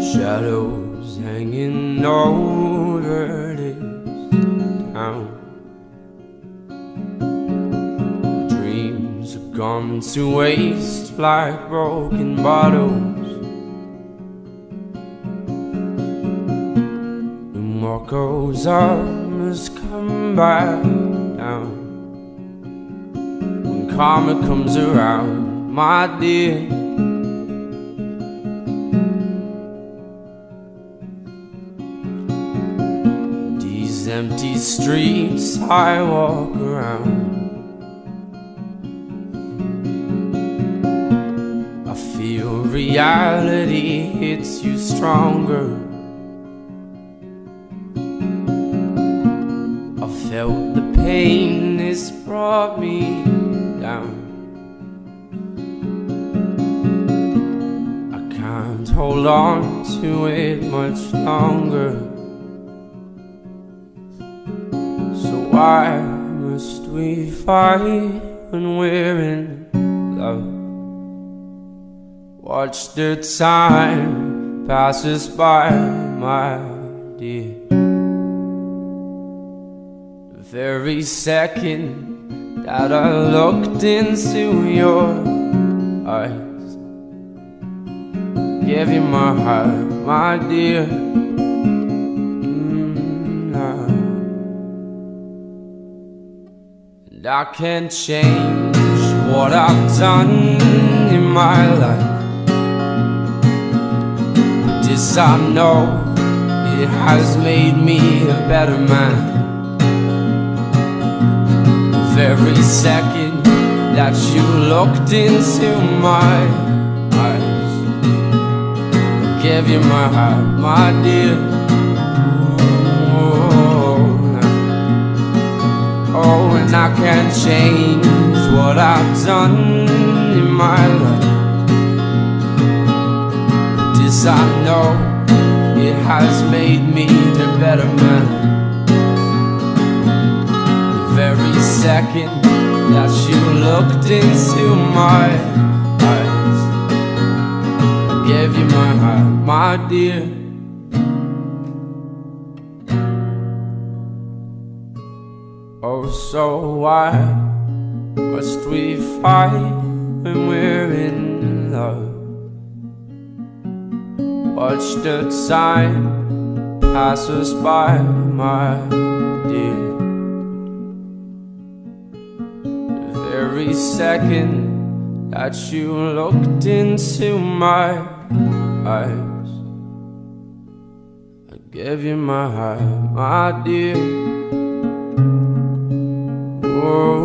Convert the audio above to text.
Shadows hanging over this town. Dreams have gone to waste like broken bottles, and what goes up must come back down. When karma comes around, my dear, these empty streets I walk around, I feel reality hits you stronger. I felt the pain, this brought me down. I can't hold on to it much longer. So why must we fight when we're in love? Watch the time pass us by, my dear. The very second that I looked into your eyes, gave you my heart, my dear. And I can't change what I've done in my life, but this I know, it has made me a better man. The very second that you looked into my eyes, I gave you my heart, my dear. Oh, and I can't change what I've done in my life, but this I know, it has made me the better man. The very second that you looked into my eyes, I gave you my heart, my dear. Oh, so why must we fight when we're in love? Watch the time pass us by, my dear. The very second that you looked into my eyes, I gave you my heart, my dear. Whoa.